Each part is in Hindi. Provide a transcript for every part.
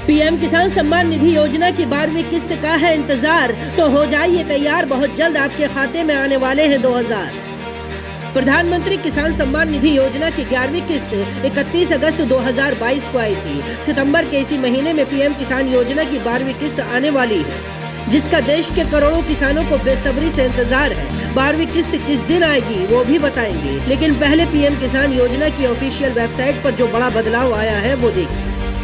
पीएम किसान सम्मान निधि योजना की 12वीं किस्त का है इंतजार, तो हो जाइए तैयार, बहुत जल्द आपके खाते में आने वाले हैं 2000। प्रधानमंत्री किसान सम्मान निधि योजना की 11वीं किस्त 31 अगस्त 2022 को आई थी। सितंबर के इसी महीने में पीएम किसान योजना की 12वीं किस्त आने वाली है, जिसका देश के करोड़ों किसानों को बेसब्री से इंतजार है। 12वीं किस्त किस दिन आएगी वो भी बताएंगे, लेकिन पहले पीएम किसान योजना की ऑफिशियल वेबसाइट पर जो बड़ा बदलाव आया है वो देखिए।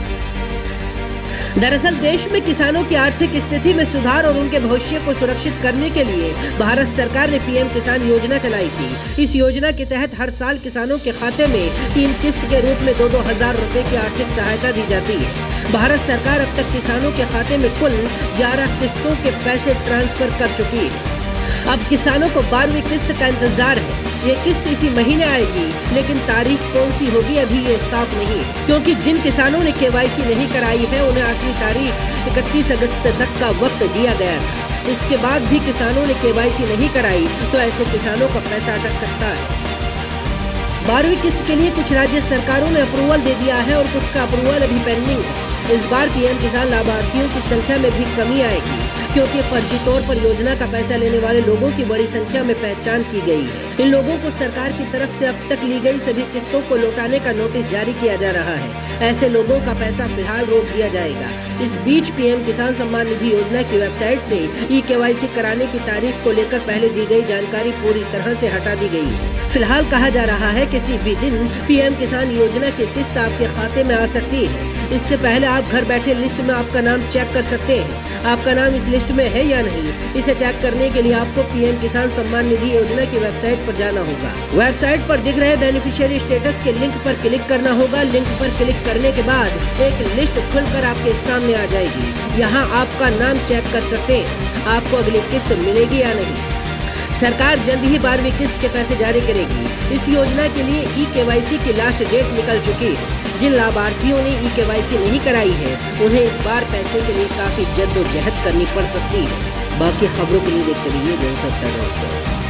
दरअसल देश में किसानों की आर्थिक स्थिति में सुधार और उनके भविष्य को सुरक्षित करने के लिए भारत सरकार ने पीएम किसान योजना चलाई थी। इस योजना के तहत हर साल किसानों के खाते में 3 किस्त के रूप में 2-2 हजार रुपए की आर्थिक सहायता दी जाती है। भारत सरकार अब तक किसानों के खाते में कुल 11 किस्तों के पैसे ट्रांसफर कर चुकी है। अब किसानों को 12वीं किस्त का इंतजार है। ये किस्त इसी महीने आएगी, लेकिन तारीख कौन सी होगी अभी ये साफ नहीं, क्योंकि जिन किसानों ने केवाईसी नहीं कराई है उन्हें आखिरी तारीख 31 अगस्त तक का वक्त दिया गया था। इसके बाद भी किसानों ने केवाईसी नहीं कराई तो ऐसे किसानों का पैसा अटक सकता है। 12वीं किस्त के लिए कुछ राज्य सरकारों ने अप्रूवल दे दिया है और कुछ का अप्रूवल अभी पेंडिंग है। इस बार पीएम किसान लाभार्थियों की संख्या में भी कमी आएगी, क्योंकि फर्जी तौर पर योजना का पैसा लेने वाले लोगों की बड़ी संख्या में पहचान की गई है। इन लोगों को सरकार की तरफ से अब तक ली गई सभी किस्तों को लौटाने का नोटिस जारी किया जा रहा है। ऐसे लोगों का पैसा फिलहाल रोक दिया जाएगा। इस बीच पीएम किसान सम्मान निधि योजना की वेबसाइट से केवाईसी कराने की तारीख को लेकर पहले दी गई जानकारी पूरी तरह से हटा दी गई है। फिलहाल कहा जा रहा है किसी भी दिन पीएम किसान योजना की किस्त आपके खाते में आ सकती है। इससे पहले आप घर बैठे लिस्ट में आपका नाम चेक कर सकते हैं। आपका नाम इस लिस्ट में है या नहीं, इसे चेक करने के लिए आपको पीएम किसान सम्मान निधि योजना की वेबसाइट पर जाना होगा। वेबसाइट पर दिख रहे बेनिफिशियरी स्टेटस के लिंक पर क्लिक करना होगा। लिंक पर क्लिक करने के बाद एक लिस्ट खुलकर आपके सामने आ जाएगी। यहाँ आपका नाम चेक कर सकते हैं आपको अगली किस्त मिलेगी या नहीं। सरकार जल्द ही 12वीं किस्त के पैसे जारी करेगी। इस योजना के लिए केवाईसी की लास्ट डेट निकल चुकी है। जिन लाभार्थियों ने केवाईसी नहीं कराई है उन्हें इस बार पैसे के लिए काफी जद्दोजहद करनी पड़ सकती है। बाकी खबरों के लिए देखते रहिए जनसत्ता।